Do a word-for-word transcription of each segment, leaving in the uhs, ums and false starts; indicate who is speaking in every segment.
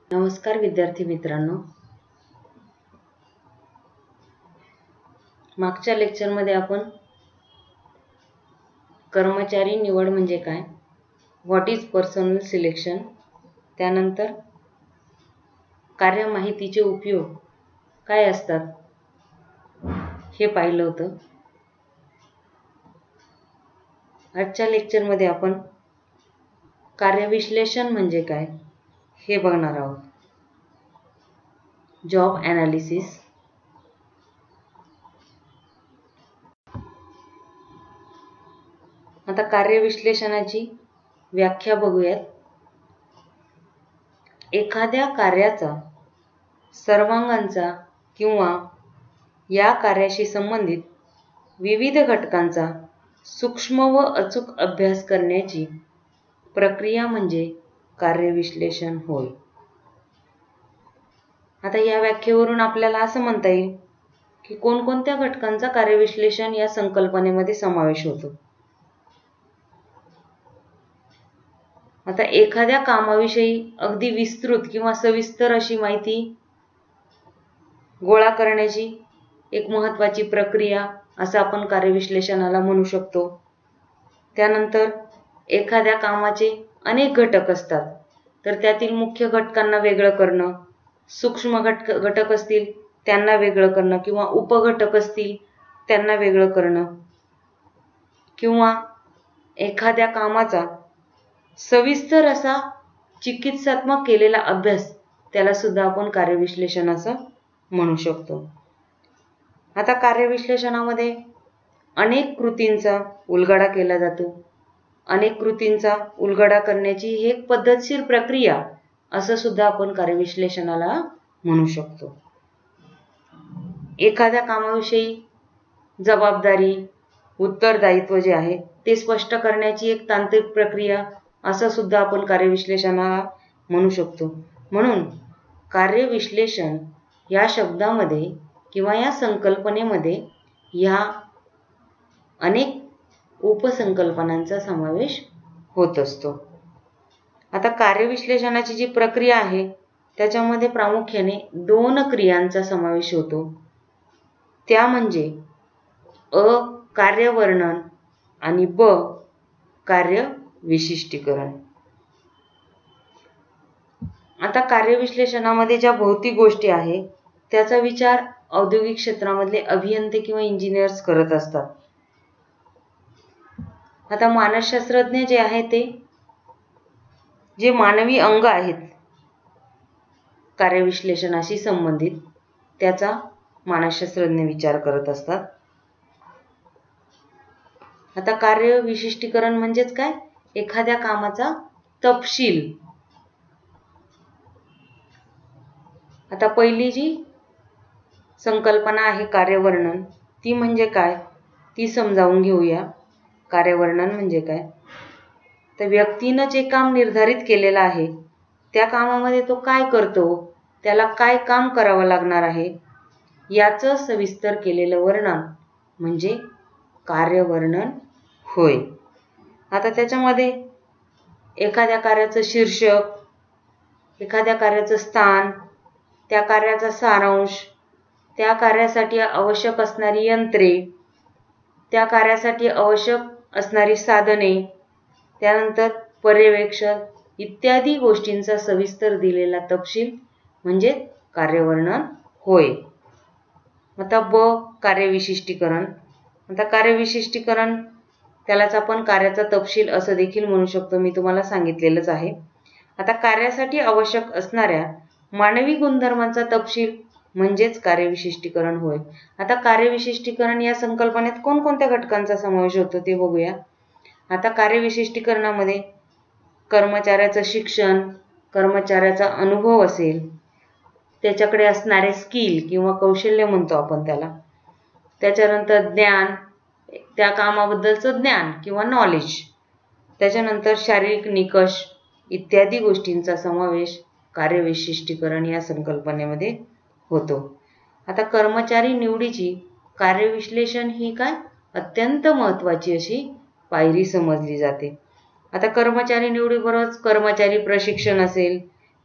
Speaker 1: नमस्कार विद्यार्थी मित्रांनो, मागच्या लेक्चरमध्ये आपण कर्मचारी निवड म्हणजे काय, व्हॉट इज पर्सनल सिलेक्शन, त्यानंतर कार्य माहितीचे उपयोग काय असतात हे पाहिलं होतं. आजच्या लेक्चरमध्ये आपण कार्यविश्लेषण म्हणजे काय हे बघणार आहोत. Job analysis. आता कार्यविश्लेषणाची व्याख्या बघूयात. एखाद्या कार्याचा, सर्वांगांचा किंवा या कार्याशी संबंधित विविध घटकांचा सूक्ष्म व अचूक अभ्यास करण्याची प्रक्रिया म्हणजे कार्यविश्लेषण होय. आता या व्याख्येवरून आपल्याला असं म्हणता येईल की कोणकोणत्या घटकांचा कार्यविश्लेषण या संकल्पनेमध्ये समावेश होतो. आता एखाद्या कामाविषयी अगदी विस्तृत किंवा सविस्तर अशी माहिती गोळा करण्याची एक महत्त्वाची प्रक्रिया असं आपण कार्यविश्लेषणाला म्हणू शकतो. त्यानंतर एखाद्या कामाचे अनेक घटक असतात, तर त्यातील मुख्य घटकांना वेगळं करणं, सूक्ष्म घटक घटक असतील त्यांना वेगळं करणं किंवा उपघटक असतील त्यांना वेगळं करणं, किंवा एखाद्या कामाचा सविस्तर असा चिकित्सात्मक केलेला अभ्यास, त्याला सुद्धा आपण कार्यविश्लेषण असं म्हणू शकतो. आता कार्यविश्लेषणामध्ये अनेक कृतींचा उलगडा केला जातो. अनेक कृतींचा उलगडा करण्याची ही एक पद्धतशीर प्रक्रिया असं सुद्धा आपण कार्यविश्लेषणाला म्हणू शकतो. एखाद्या कामाविषयी जबाबदारी, उत्तरदायित्व जे आहे ते स्पष्ट करण्याची एक तांत्रिक प्रक्रिया असं सुद्धा आपण कार्यविश्लेषणाला म्हणू शकतो. म्हणून कार्यविश्लेषण या शब्दामध्ये किंवा या संकल्पनेमध्ये ह्या अनेक उपसंकल्पनांचा समावेश होत असतो. आता कार्यविश्लेषणाची जी प्रक्रिया आहे त्याच्यामध्ये प्रामुख्याने दोन क्रियांचा समावेश होतो. त्या म्हणजे अ कार्यवर्णन आणि ब कार्यविशिष्टीकरण. आता कार्यविश्लेषणामध्ये ज्या भौतिक गोष्टी आहेत त्याचा विचार औद्योगिक क्षेत्रामधले अभियंते किंवा इंजिनियर्स करत असतात. आता मानसशास्त्रज्ञ जे आहे ते जे मानवी अंग आहेत कार्यविश्लेषणाशी संबंधित त्याचा मानसशास्त्रज्ञ विचार करत असतात. आता कार्यविशिष्टीकरण म्हणजेच काय, एखाद्या कामाचा तपशील. आता पहिली जी संकल्पना आहे कार्यवर्णन, ती म्हणजे काय ती समजावून घेऊया. कार्यवर्णन म्हणजे काय, तर व्यक्तीनं जे काम निर्धारित केलेलं आहे त्या कामामध्ये तो काय करतो, त्याला काय काम करावं लागणार आहे याचं सविस्तर केलेलं वर्णन म्हणजे कार्यवर्णन होय. आता त्याच्यामध्ये एखाद्या कार्याचं शीर्षक, एखाद्या कार्याचं स्थान, त्या कार्याचा सारांश, त्या कार्यासाठी आवश्यक असणारी यंत्रे, त्या कार्यासाठी आवश्यक असणारी साधने, त्यानंतर पर्यवेक्षक इत्यादी गोष्टींचा सविस्तर दिलेला तपशील म्हणजे कार्यवर्णन होय. आता ब कार्यविशिष्टीकरण. आता कार्यविशिष्टीकरण त्यालाच आपण कार्याचा तपशील असं देखील म्हणू शकतो, मी तुम्हाला सांगितलेलंच आहे. आता कार्यासाठी आवश्यक असणाऱ्या मानवी गुणधर्मांचा तपशील म्हणजेच कार्यविशिष्टीकरण होय. आता कार्यविशिष्टीकरण या संकल्पनेत कोणकोणत्या घटकांचा समावेश होतो ते बघूया. आता कार्यविशिष्टीकरणामध्ये कर्मचाऱ्याचं शिक्षण, कर्मचाऱ्याचा अनुभव असेल, त्याच्याकडे असणारे स्किल किंवा कौशल्य म्हणतो आपण त्याला, त्याच्यानंतर ज्ञान, त्या कामाबद्दलचं ज्ञान किंवा नॉलेज, त्याच्यानंतर शारीरिक निकष इत्यादी गोष्टींचा समावेश कार्यविशिष्टीकरण या संकल्पनेमध्ये होतो. आता कर्मचारी निवडीची कार्यविश्लेषण ही काय अत्यंत महत्त्वाची अशी पायरी समजली जाते. आता कर्मचारी निवडीबरोबरच कर्मचारी प्रशिक्षण असेल,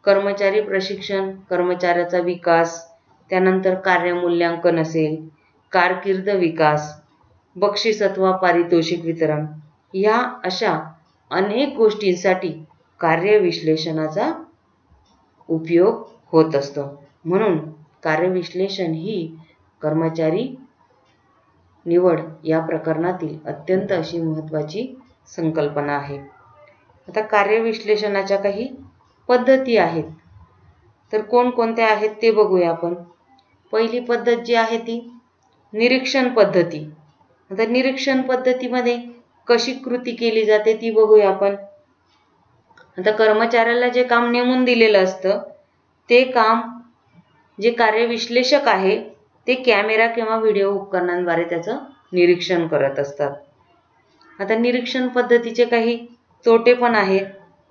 Speaker 1: कर्मचारी प्रशिक्षण, कर्मचाऱ्याचा विकास, त्यानंतर कार्यमूल्यांकन असेल, कारकीर्द विकास, बक्षीस अथवा पारितोषिक वितरण, या अशा अनेक गोष्टींसाठी कार्यविश्लेषणाचा उपयोग होत असतो. म्हणून कार्यविश्लेषण ही कर्मचारी निवड या प्रकरणातील अत्यंत अशी महत्त्वाची संकल्पना आहे. आता कार्यविश्लेषणाच्या काही पद्धती आहेत, तर कोणकोणत्या आहेत ते बघूया आपण. पहिली पद्धत जी आहे ती निरीक्षण पद्धती. आता निरीक्षण पद्धतीमध्ये कशी कृती केली जाते ती बघूया आपण. आता कर्मचाऱ्याला जे काम नेमून दिलेलं असतं ते काम जे कार्यविश्लेषक आहे ते कॅमेरा किंवा व्हिडिओ उपकरणांद्वारे त्याचं निरीक्षण करत असतात. आता निरीक्षण पद्धतीचे काही तोटे पण आहेत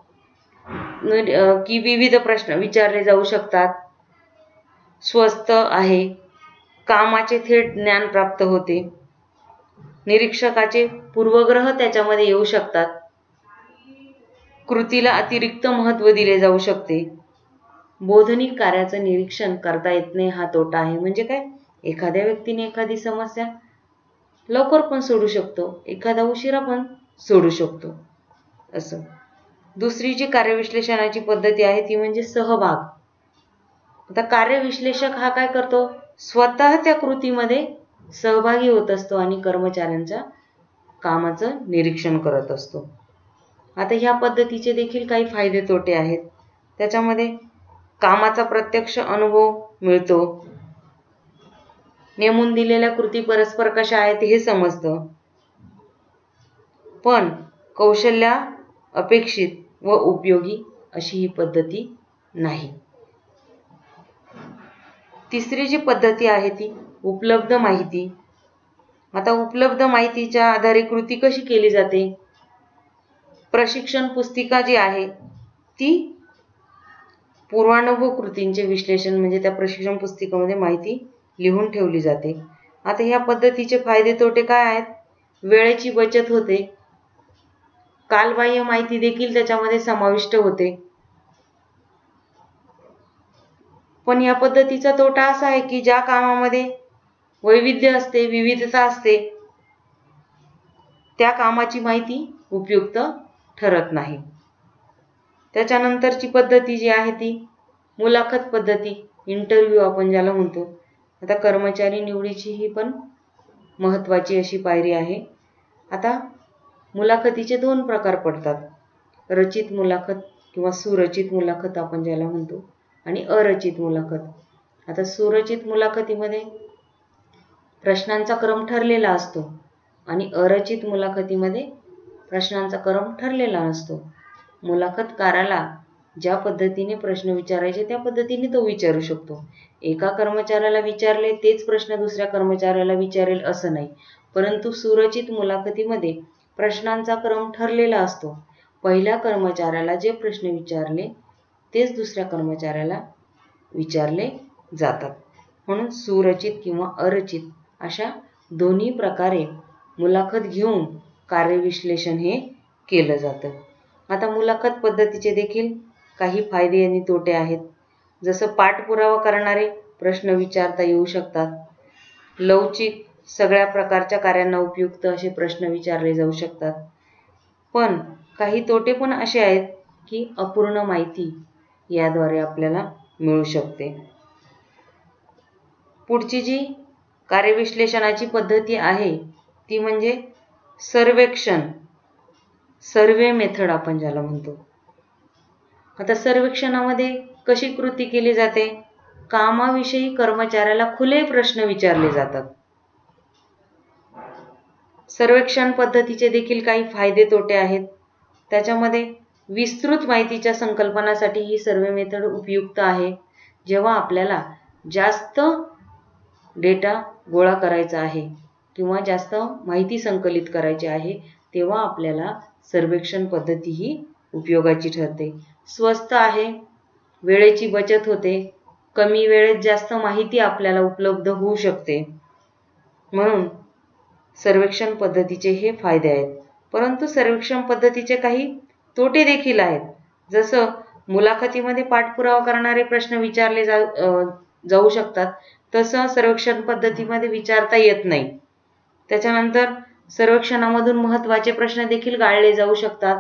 Speaker 1: की विविध प्रश्न विचारले जाऊ शकतात, स्वस्त आहे, कामाचे थेट ज्ञान प्राप्त होते, निरीक्षकाचे पूर्वग्रह त्याच्यामध्ये येऊ शकतात, कृतीला अतिरिक्त महत्त्व दिले जाऊ शकते, बोधनिक कार्याचं निरीक्षण करता येत नाही हा तोटा आहे. म्हणजे काय, एखाद्या व्यक्तीने एखादी समस्या लवकर पण सोडू शकतो, एखादा उशिरा पण सोडू शकतो असं. दुसरी जी कार्यविश्लेषणाची पद्धती आहे ती म्हणजे सहभाग. आता कार्यविश्लेषक हा काय करतो, स्वतः त्या कृतीमध्ये सहभागी होत असतो आणि कर्मचाऱ्यांच्या कामाचं निरीक्षण करत असतो. आता ह्या पद्धतीचे देखील काही फायदे तोटे आहेत. त्याच्यामध्ये कामाचा प्रत्यक्ष अनुभव मिळतो, नेमून दिलेल्या कृती परस्पर कशा आहेत हे समजतं, पण कौशल्या अपेक्षित व उपयोगी अशी ही पद्धती नाही. तिसरी जी पद्धती आहे ती उपलब्ध माहिती. आता उपलब्ध माहितीच्या आधारे कृती कशी केली जाते. प्रशिक्षण पुस्तिका जी आहे ती पूर्वानुभव कृतींचे विश्लेषण म्हणजे त्या प्रशिक्षण पुस्तिकेमध्ये माहिती लिहून ठेवली जाते. आता ह्या पद्धतीचे फायदे तोटे काय आहेत. वेळेची बचत होते, कालबाह्य माहिती देखील त्याच्यामध्ये समाविष्ट होते. पण या पद्धतीचा तोटा असा आहे की ज्या कामामध्ये वैविध्य असते, विविधता असते, त्या कामाची माहिती उपयुक्त ठरत नाही. त्याच्यानंतरची पद्धती जी आहे ती मुलाखत पद्धती, इंटरव्ह्यू आपण ज्याला म्हणतो. आता कर्मचारी निवडीची ही पण महत्त्वाची अशी पायरी आहे. आता मुलाखतीचे दोन प्रकार पडतात, रचित मुलाखत किंवा सुरचित मुलाखत आपण ज्याला म्हणतो आणि अरचित मुलाखत. आता सुरचित मुलाखतीमध्ये प्रश्नांचा क्रम ठरलेला असतो आणि अरचित मुलाखतीमध्ये प्रश्नांचा क्रम ठरलेला नसतो. मुलाखतकाराला ज्या पद्धतीने प्रश्न विचारायचे त्या पद्धतीने तो विचारू शकतो. एका कर्मचाऱ्याला विचारले तेच प्रश्न दुसऱ्या कर्मचाऱ्याला विचारेल असं नाही, परंतु सुरचित मुलाखतीमध्ये प्रश्नांचा क्रम ठरलेला असतो. पहिल्या कर्मचाऱ्याला जे प्रश्न विचारले तेच दुसऱ्या कर्मचाऱ्याला विचारले जातात. म्हणून सुरचित किंवा अरचित अशा दोन्ही प्रकारे मुलाखत घेऊन कार्यविश्लेषण हे केलं जातं. आता मुलाखत पद्धतीचे देखील काही फायदे आणि तोटे आहेत. जसं पाठपुरावा करणारे प्रश्न विचारता येऊ शकतात, लवचिक सगळ्या प्रकारच्या कार्यांना उपयुक्त असे प्रश्न विचारले जाऊ शकतात. पण काही तोटे पण असे आहेत की अपूर्ण माहिती याद्वारे आपल्याला मिळू शकते. पुढची जी कार्यविश्लेषणाची पद्धती आहे ती म्हणजे सर्वेक्षण, सर्वे मेथड आपण ज्याला म्हणतो. आता सर्वेक्षणामध्ये कशी कृती केली जाते. कामाविषयी कर्मचाऱ्याला खुले प्रश्न विचारले जातात. सर्वेक्षण पद्धतीचे देखील काही फायदे तोटे आहेत. त्याच्यामध्ये विस्तृत माहितीच्या संकल्पनासाठी ही सर्वे मेथड उपयुक्त आहे. जेव्हा आपल्याला जास्त डेटा गोळा करायचा आहे किंवा जास्त माहिती संकलित करायची आहे तेव्हा आपल्याला सर्वेक्षण पद्धती ही उपयोगाची ठरते. स्वस्त आहे, वेळेची बचत होते, कमी वेळेत जास्त माहिती आपल्याला उपलब्ध होऊ शकते. म्हणून सर्वेक्षण पद्धतीचे हे फायदे आहेत. परंतु सर्वेक्षण पद्धतीचे काही तोटे देखील आहेत. जसं मुलाखतीमध्ये पाठपुरावा करणारे प्रश्न विचारले जाऊ जाऊ शकतात, तसं सर्वेक्षण पद्धतीमध्ये विचारता येत नाही. त्याच्यानंतर सर्वेक्षणामधून महत्त्वाचे प्रश्न देखील गाळले जाऊ शकतात.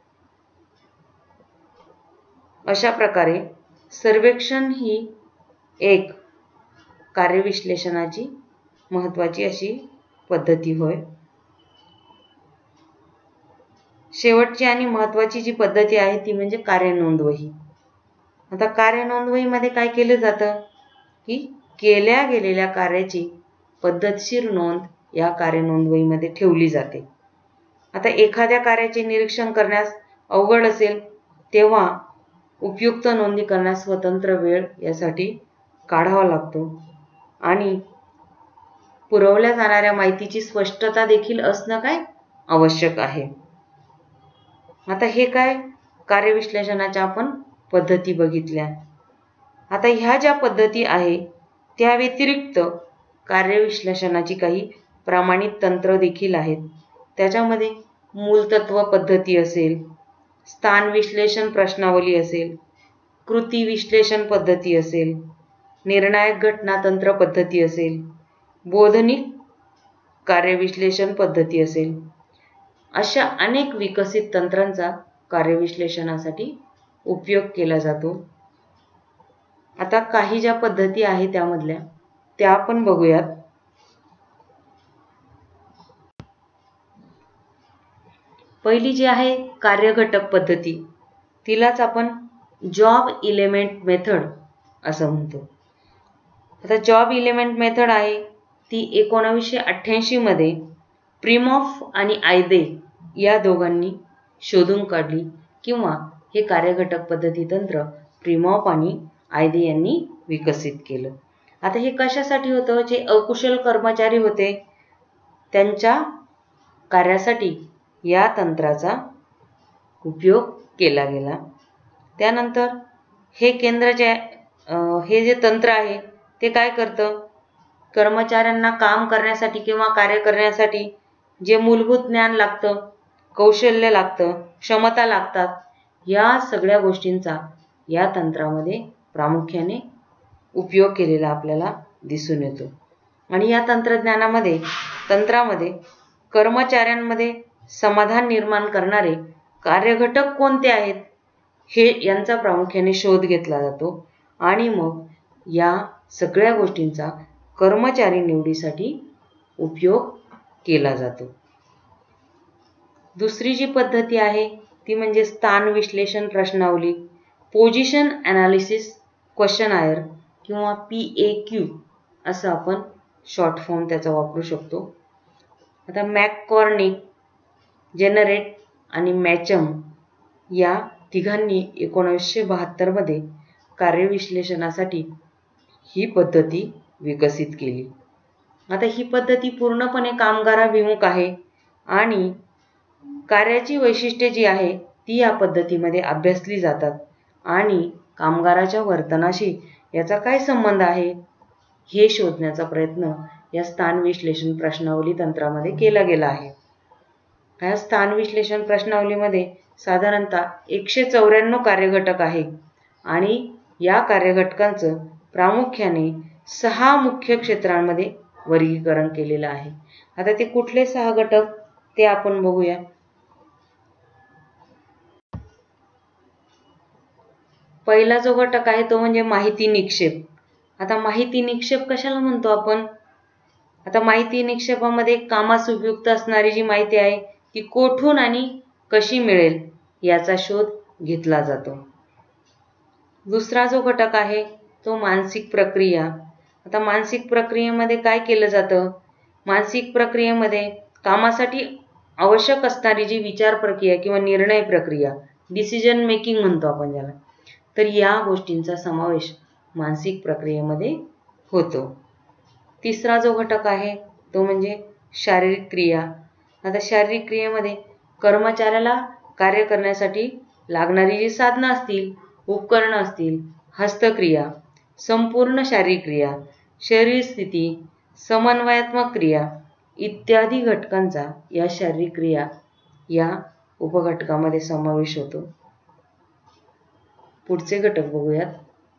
Speaker 1: अशा प्रकारे सर्वेक्षण ही एक कार्यविश्लेषणाची महत्त्वाची अशी पद्धती होय. शेवटची आणि महत्त्वाची जी पद्धती आहे ती म्हणजे कार्यनोंदवही. आता कार्यनोंदवहीमध्ये काय केलं जातं की केल्या गेलेल्या कार्याची पद्धतशीर नोंद या कार्यनोंदवहीमध्ये ठेवली जाते. आता एखाद्या कार्याचे निरीक्षण करण्यास अवघड असेल तेव्हा उपयुक्त नोंदी करण्यास स्वतंत्र वेळ यासाठी काढावा लागतो आणि पुरवल्या जाणाऱ्या माहितीची स्पष्टता देखील असणं काय आवश्यक आहे. आता हे काय कार्यविश्लेषणाच्या आपण पद्धती बघितल्या. आता ह्या ज्या पद्धती आहे त्या व्यतिरिक्त कार्यविश्लेषणाची काही प्रमाणित तंत्र देखील आहेत. त्याच्यामध्ये मूलतत्व पद्धती असेल, स्थान विश्लेषण प्रश्नावली असेल, कृती विश्लेषण पद्धती असेल, निर्णायक घटना तंत्र पद्धती असेल, बोधनिक कार्यविश्लेषण पद्धती असेल, अशा अनेक विकसित तंत्रांचा कार्यविश्लेषणासाठी उपयोग केला जातो. आता काही ज्या पद्धती आहेत त्यामधल्या त्या आपण बघूयात. पहिली जी आहे कार्यघटक पद्धती, तिलाच आपण जॉब इलेमेंट मेथड असं म्हणतो. आता जॉब इलेमेंट मेथड आहे ती एकोणीसशे अठ्ठ्याऐंशी मध्ये प्रिमॉफ आणि आयदे या दोघांनी शोधून काढली किंवा हे कार्यघटक पद्धती तंत्र प्रिमॉफ आणि आयदे यांनी विकसित केलं. आता हे कशासाठी होतं? जे अकुशल कर्मचारी होते त्यांच्या कार्यासाठी या तंत्राचा उपयोग केला गेला. त्यानंतर हे केंद्र जे हे जे तंत्र आहे ते काय करतं? कर्मचाऱ्यांना काम करण्यासाठी किंवा कार्य करण्यासाठी जे मूलभूत ज्ञान लागतं, कौशल्य लागतं, क्षमता लागतात, या सगळ्या गोष्टींचा या तंत्रामध्ये प्रामुख्याने उपयोग केलेला आपल्याला दिसून येतो. आणि या तंत्रज्ञानामध्ये तंत्रामध्ये कर्मचाऱ्यांमध्ये समाधान निर्माण करणारे कार्यघटक कोणते आहेत हे यांचा प्रामुख्याने शोध घेतला जातो आणि मग या सगळ्या गोष्टींचा कर्मचारी निवडीसाठी उपयोग केला जातो. दुसरी जी पद्धती आहे ती म्हणजे स्थान विश्लेषण प्रश्नावली, पोझिशन ॲनालिसिस क्वेश्चनायर किंवा पी ए क्यू असं आपण शॉर्ट फॉर्म त्याचा वापरू शकतो. आता मॅककॉर्निक, जेनरेट आणि मॅचम या तिघांनी एकोणीसशे बहात्तर मध्ये कार्यविश्लेषणासाठी ही पद्धती विकसित केली. आता ही पद्धती पूर्णपणे कामगाराभिमुख आहे आणि कार्याची वैशिष्ट्ये जी आहे ती या पद्धतीमध्ये अभ्यासली जातात आणि कामगाराच्या वर्तनाशी याचा काय संबंध आहे हे शोधण्याचा प्रयत्न या स्थान विश्लेषण प्रश्नावली तंत्रामध्ये केला गेला आहे. या स्थान विश्लेषण प्रश्नावलीमध्ये साधारणतः एकशे चौऱ्याण्णव कार्यघटक आहे आणि या कार्यघटकांचं प्रामुख्याने सहा मुख्य क्षेत्रांमध्ये वर्गीकरण केलेलं आहे. आता ते कुठले सहा घटक ते आपण बघूया. पहिला जो घटक आहे तो म्हणजे माहिती निक्षेप. आता माहिती निक्षेप कशाला म्हणतो आपण? आता माहिती निक्षेपामध्ये कामास उपयुक्त असणारी जी माहिती आहे ती कोठून आणि कशी मिळेल याचा शोध घेतला जातो. दुसरा जो घटक आहे तो मानसिक प्रक्रिया. आता मानसिक प्रक्रियेमध्ये काय केलं जातं? मानसिक प्रक्रियेमध्ये कामासाठी आवश्यक असणारी जी विचार प्रक्रिया किंवा निर्णय प्रक्रिया, डिसिजन मेकिंग म्हणतो आपण ज्याला, तर या गोष्टींचा समावेश मानसिक प्रक्रियेमध्ये होतो. तिसरा जो घटक आहे तो म्हणजे शारीरिक क्रिया. आता शारीरिक क्रियेमध्ये कर्मचाऱ्याला कार्य करण्यासाठी लागणारी जी साधनं असतील, उपकरणं असतील, हस्तक्रिया, संपूर्ण शारीरिक क्रिया, शरीर स्थिती, समन्वयात्मक क्रिया इत्यादी घटकांचा या शारीरिक क्रिया या उपघटकामध्ये समावेश होतो. पुढचे घटक बघूयात.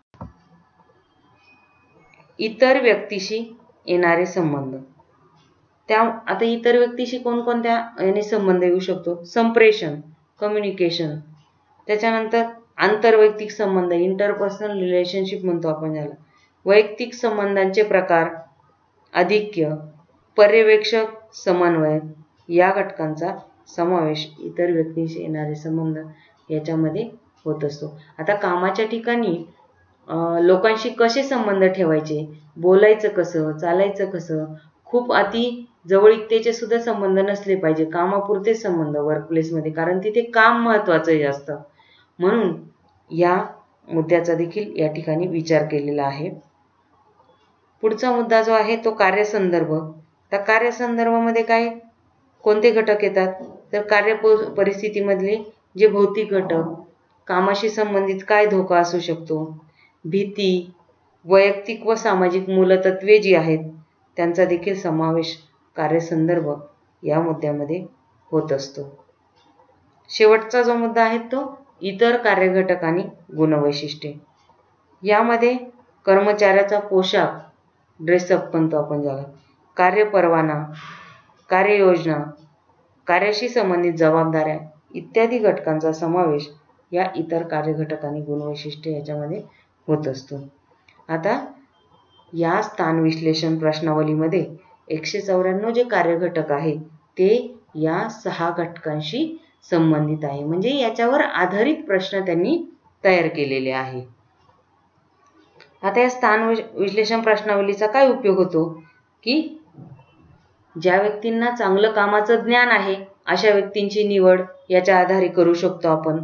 Speaker 1: इतर व्यक्तीशी येणारे संबंध. त्या आता इतर व्यक्तीशी कोणकोणत्या याने संबंध येऊ शकतो? संप्रेषण, कम्युनिकेशन. त्याच्यानंतर आंतरवैयक्तिक संबंध, इंटरपर्सनल रिलेशनशिप म्हणतो आपण याला. वैयक्तिक संबंधांचे प्रकार, आधिक्य, पर्यवेक्षक, समन्वय या घटकांचा समावेश इतर व्यक्तीशी येणारे संबंध याच्यामध्ये होत असतो. आता कामाच्या ठिकाणी लोकांशी कसे संबंध ठेवायचे, बोलायचं कसं, चालायचं कसं, खूप अति जवळीकतेचे सुद्धा संबंध नसले पाहिजे. कामापुरते संबंध वर्कप्लेसमध्ये, कारण तिथे काम महत्त्वाचं जास्त. म्हणून या मुद्द्याचा देखील या ठिकाणी विचार केलेला आहे. पुढचा मुद्दा जो आहे तो कार्यसंदर्भ. त्या कार्यसंदर्भामध्ये काय कोणते घटक येतात? तर कार्य परिस्थितीमधले जे भौतिक घटक, कामाशी संबंधित काय धोका असू शकतो, भीती, वैयक्तिक व सामाजिक मूलतत्वे जी आहेत त्यांचा देखील समावेश कार्यसंदर्भ या मुद्द्यामध्ये होत असतो. शेवटचा जो मुद्दा आहे तो इतर कार्यघटक आणि गुणवैशिष्ट्ये. यामध्ये कर्मचाऱ्याचा पोशाख, ड्रेसअप म्हणतो आपण ज्याला, कार्यपरवाना, कार्ययोजना, कार्याशी संबंधित जबाबदाऱ्या इत्यादी घटकांचा समावेश या इतर कार्यघटक आणि गुणवैशिष्ट्ये याच्यामध्ये होत असतो. आता या स्थान विश्लेषण प्रश्नावलीमध्ये एकशे चौऱ्याण्णव जे कार्यघटक आहे ते या सहा घटकांशी संबंधित आहे. म्हणजे याच्यावर आधारित प्रश्न त्यांनी तयार केलेले आहे. आता या स्थान विश्लेषण प्रश्नावलीचा काय उपयोग होतो की ज्या व्यक्तींना चांगलं कामाचं ज्ञान आहे अशा व्यक्तींची निवड याच्या आधारे करू शकतो आपण.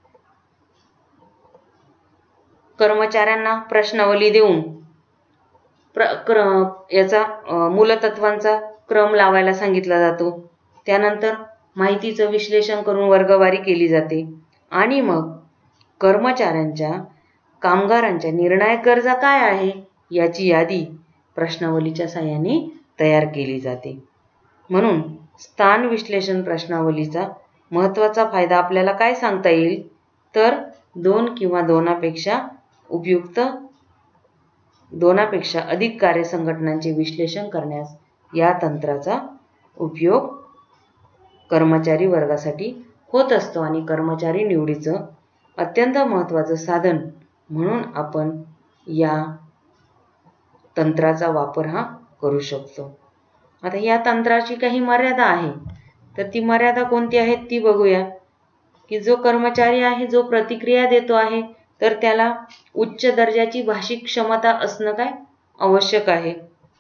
Speaker 1: कर्मचाऱ्यांना प्रश्नावली देऊन प्र क्र याचा मूलतत्वांचा क्रम लावायला सांगितला जातो. त्यानंतर माहितीचं विश्लेषण करून वर्गवारी केली जाते आणि मग कर्मचाऱ्यांच्या कामगारांच्या निर्णायक गरजा काय आहे याची यादी प्रश्नावलीच्या साहाय्याने तयार केली जाते. म्हणून स्थान विश्लेषण प्रश्नावलीचा महत्त्वाचा फायदा आपल्याला काय सांगता येईल तर दोन किंवा दोनापेक्षा उपयुक्त दोनापेक्षा अधिक कार्यसंघटनांचे विश्लेषण करण्यास या तंत्राचा उपयोग कर्मचारी वर्गासाठी होत असतो आणि कर्मचारी निवडीचं अत्यंत महत्त्वाचं साधन म्हणून आपण या तंत्राचा वापर हा करू शकतो. आता या तंत्राची काही मर्यादा आहे तर ती मर्यादा कोणती आहे ती बघूया. की जो कर्मचारी आहे जो प्रतिक्रिया देतो आहे तर त्याला उच्च दर्जाची भाषिक क्षमता असणं काय आवश्यक आहे.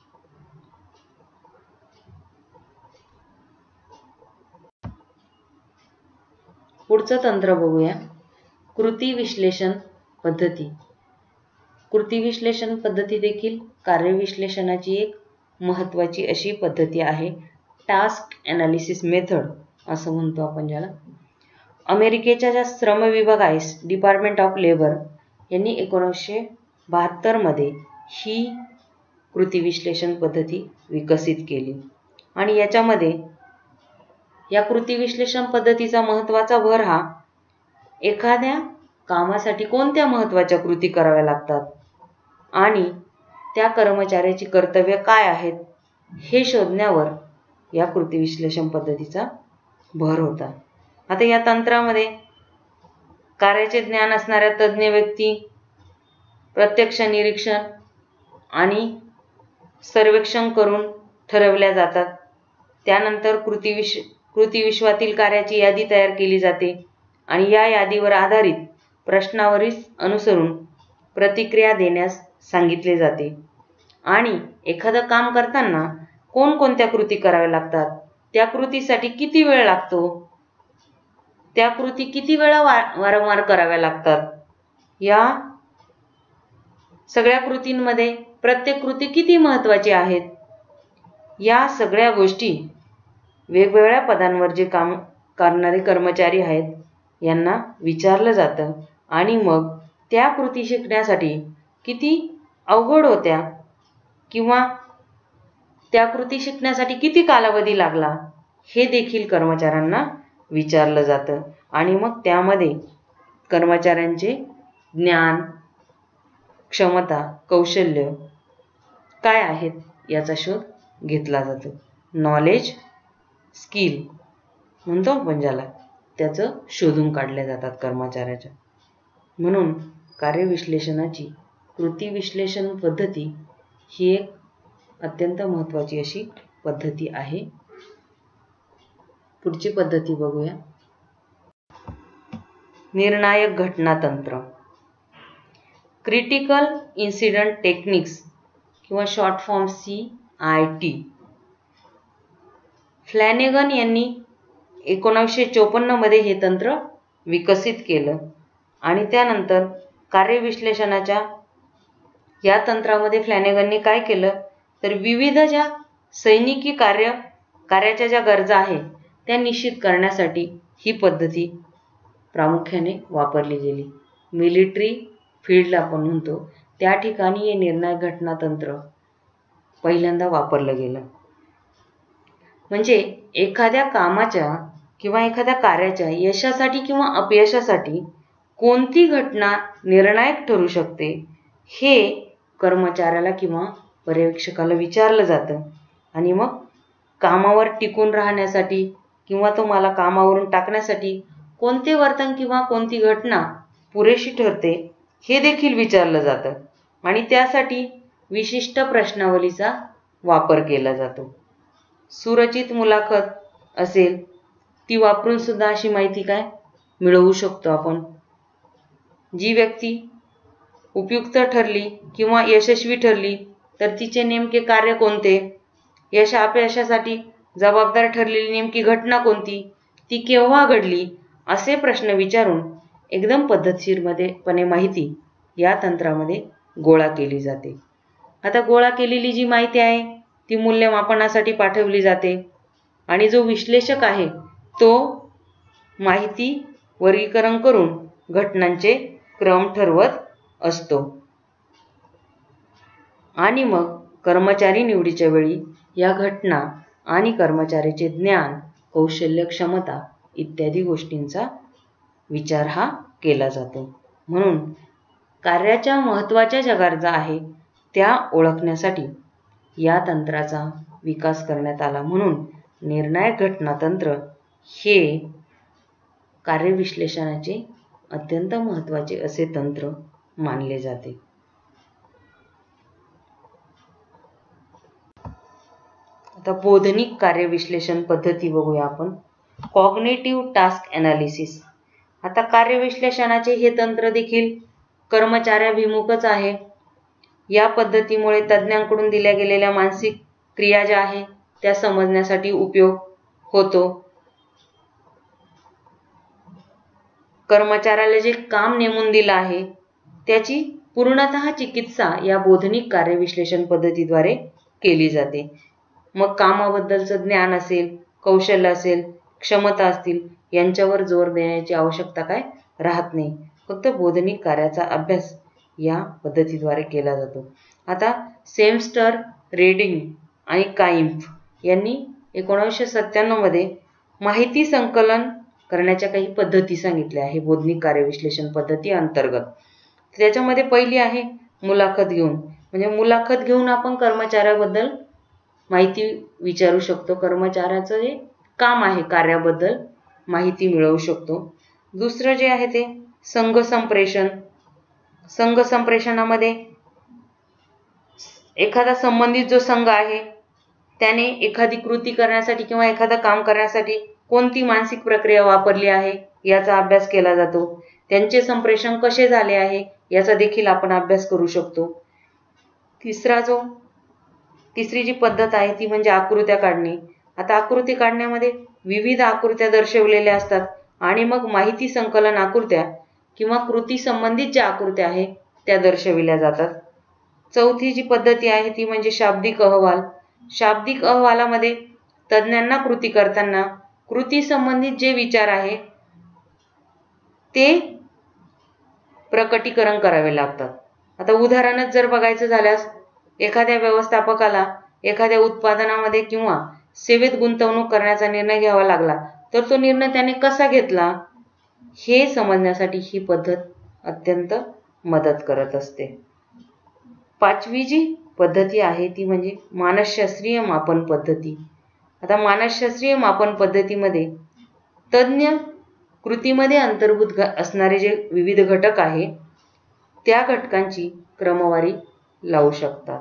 Speaker 1: पुढचं तंत्र बघूया, कृती विश्लेषण पद्धती. कृती विश्लेषण पद्धती देखील कार्यविश्लेषणाची एक महत्त्वाची अशी पद्धती आहे. टास्क ॲनालिसिस मेथड असं म्हणतो आपण ज्याला. अमेरिकेच्या ज्या श्रम विभाग आहे डिपार्टमेंट ऑफ लेबर यांनी एकोणीसशे बहात्तर मध्ये ही कृती विश्लेषण पद्धती विकसित केली आणि याच्यामध्ये या कृती विश्लेषण पद्धतीचा महत्त्वाचा भर हा एखाद्या कामासाठी कोणत्या महत्त्वाच्या कृती कराव्या लागतात आणि त्या कर्मचाऱ्याची कर्तव्य काय आहेत हे शोधण्यावर या कृती विश्लेषण पद्धतीचा भर होता. आता या तंत्रामध्ये कार्याचे ज्ञान असणाऱ्या तज्ज्ञ व्यक्ती, प्रत्यक्ष निरीक्षण आणि सर्वेक्षण करून ठरवल्या जातात. त्यानंतर कृती विश कृती विश्वातील कार्याची यादी तयार केली जाते आणि या यादीवर आधारित प्रश्नावली अनुसरून प्रतिक्रिया देण्यास सांगितले जाते. आणि एखादं काम करताना कोणकोणत्या कृती कराव्या लागतात, त्या कृतीसाठी किती वेळ लागतो, त्या कृती किती वेळा वारंवार कराव्या लागतात, या सगळ्या कृतींमध्ये प्रत्येक कृती किती महत्त्वाची आहेत, या सगळ्या गोष्टी वेगवेगळ्या पदांवर जे काम करणारे कर्मचारी आहेत यांना विचारलं जातं आणि मग त्या कृती शिकण्यासाठी किती अवघड होत्या किंवा त्या कृती शिकण्यासाठी किती कालावधी लागला हे देखील कर्मचाऱ्यांना विचारलं जातं आणि मग त्यामध्ये कर्मचाऱ्यांचे ज्ञान, क्षमता, कौशल्य काय आहेत याचा शोध घेतला जातो. नॉलेज, स्किल म्हणतो आपण ज्याला, त्याचं शोधून काढल्या जातात कर्मचाऱ्याच्या. म्हणून कार्यविश्लेषणाची कृती विश्लेषण पद्धती ही एक अत्यंत महत्त्वाची अशी पद्धती आहे. पुढची पद्धती बघूया. निर्णायक घटना तंत्र, क्रिटिकल इन्सिडंट टेक्निक्स किंवा short form C I T. Flanagan यांनी एकोणीसशे चोपन्न मध्ये हे तंत्र विकसित केलं आणि त्यानंतर कार्यविश्लेषणाच्या या तंत्रामध्ये फ्लॅनेगनने काय केलं तर विविध ज्या सैनिकी कार्य कार्याच्या ज्या गरजा आहेत त्या निश्चित करण्यासाठी ही पद्धती प्रामुख्याने वापरली गेली. मिलिटरी फील्डला आपण म्हणतो त्या ठिकाणी हे निर्णायक घटना तंत्र पहिल्यांदा वापरलं गेलं. म्हणजे एखाद्या कामाच्या किंवा एखाद्या कार्याच्या यशासाठी किंवा अपयशासाठी कोणती घटना निर्णायक ठरू शकते हे कर्मचाऱ्याला किंवा पर्यवेक्षकाला विचारलं जातं आणि मग कामावर टिकून राहण्यासाठी किंवा तुम्हाला कामावरून टाकण्यासाठी कोणते वर्तन किंवा कोणती घटना पुरेशी ठरते हे देखील विचारलं जातं आणि त्यासाठी विशिष्ट प्रश्नावलीचा वापर केला जातो. सुरचित मुलाखत असेल ती वापरून सुद्धा अशी माहिती काय मिळवू शकतो आपण. जी व्यक्ती उपयुक्त ठरली किंवा यशस्वी ठरली तर तिचे नेमके कार्य कोणते, यश अपयशासाठी जबाबदार ठरलेली नेमकी घटना कोणती, ती केव्हा घडली, असे प्रश्न विचारून एकदम पद्धतशीरपणे माहिती या तंत्रामध्ये गोळा केली जाते. आता गोळा केलेली जी माहिती आहे ती मूल्यमापनासाठी पाठवली जाते आणि जो विश्लेषक आहे तो माहिती वर्गीकरण करून घटनांचे क्रम ठरवत असतो आणि मग कर्मचारी निवडीच्या वेळी या घटना आणि कर्मचाऱ्याचे ज्ञान, कौशल्य, क्षमता इत्यादी गोष्टींचा विचार हा केला जातो. म्हणून कार्याच्या महत्त्वाच्या ज्या गरजा आहेत त्या ओळखण्यासाठी या तंत्राचा विकास करण्यात आला. म्हणून निर्णायक घटना तंत्र हे कार्यविश्लेषणाचे अत्यंत महत्त्वाचे असे तंत्र मानले जाते. आता बोधनिक कार्यविश्लेषण पद्धती बघूया आपण. Cognitive task analysis. आता कार्यविश्लेषणाचे हे तंत्र देखील कर्मचाऱ्याभिमुखच आहे. या पद्धतीमुळे तज्ज्ञांकडून दिल्या गेलेल्या मानसिक क्रिया ज्या आहेत त्या समजण्यासाठी उपयोग होतो. कर्मचाऱ्याला जे काम नेमून दिलं आहे त्याची पूर्णतः चिकित्सा या बोधनिक कार्यविश्लेषण पद्धतीद्वारे केली जाते. मग कामाबद्दलचं ज्ञान असेल, कौशल्य असेल, क्षमता असतील यांच्यावर जोर देण्याची आवश्यकता काय राहत नाही. फक्त बोधनिक कार्याचा अभ्यास या पद्धतीद्वारे केला जातो. आता सेमस्टर, रेडिंग आणि काइम्फ यांनी एकोणीसशे सत्त्याण्णव मध्ये माहिती संकलन करण्याच्या काही पद्धती सांगितल्या आहे बोधनिक कार्यविश्लेषण पद्धती अंतर्गत. त्याच्यामध्ये पहिली आहे मुलाखत घेऊन. म्हणजे मुलाखत घेऊन आपण कर्मचाऱ्याबद्दल माहिती विचारू शकतो, कर्मचाऱ्याचं जे काम आहे कार्याबद्दल माहिती मिळवू शकतो. दुसरं जे आहे ते संघ संप्रेषण. संघ संप्रेषणामध्ये एखादा संबंधित जो संघ आहे त्याने एखादी कृती करण्यासाठी किंवा एखादं काम करण्यासाठी कोणती मानसिक प्रक्रिया वापरली आहे याचा अभ्यास केला जातो. त्यांचे संप्रेषण कसे झाले आहे याचा देखील आपण अभ्यास करू शकतो. तिसरा जो तिसरी जी पद्धत आहे ती म्हणजे आकृत्या काढणे. आता आकृती काढण्यामध्ये विविध आकृत्या दर्शवलेल्या असतात आणि मग माहिती संकलन आकृत्या किंवा कृती संबंधित ज्या आकृत्या आहेत त्या दर्शविल्या जातात. चौथी जी पद्धती आहे ती म्हणजे शाब्दिक अहवाल. शाब्दिक अहवालामध्ये तज्ज्ञांना कृती करताना कृती संबंधित जे विचार आहे ते प्रकटीकरण करावे लागतात. आता उदाहरणच जर बघायचं झाल्यास एखाद्या व्यवस्थापकाला एखाद्या उत्पादनामध्ये किंवा सेवेत गुंतवणूक करण्याचा निर्णय घ्यावा लागला तर तो निर्णय त्याने कसा घेतला हे समजण्यासाठी ही पद्धत अत्यंत मदत करत असते. पाचवी जी पद्धती आहे ती म्हणजे मानसशास्त्रीय मापन पद्धती. आता मानसशास्त्रीय मापन पद्धतीमध्ये तज्ञ कृतीमध्ये अंतर्भूत असणारे जे विविध घटक आहे त्या घटकांची क्रमवारी लावू शकतात.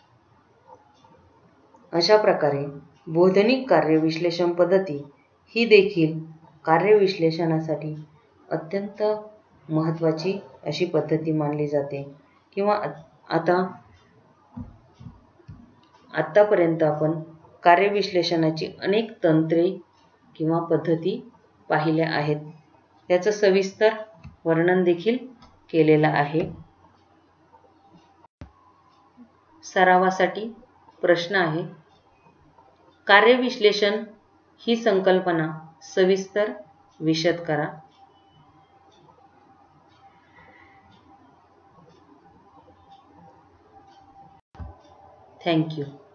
Speaker 1: अशा प्रकारे बोधनिक कार्यविश्लेषण पद्धती ही देखील कार्यविश्लेषणासाठी अत्यंत महत्त्वाची अशी पद्धती मानली जाते. किंवा आता आत्तापर्यंत आपण कार्यविश्लेषणाची अनेक तंत्रे किंवा पद्धती पाहिल्या आहेत. त्याचं सविस्तर वर्णन देखील केलेलं आहे. सरावासाठी प्रश्न आहे. कार्यविश्लेषण ही संकल्पना सविस्तर विशद करा. Thank you.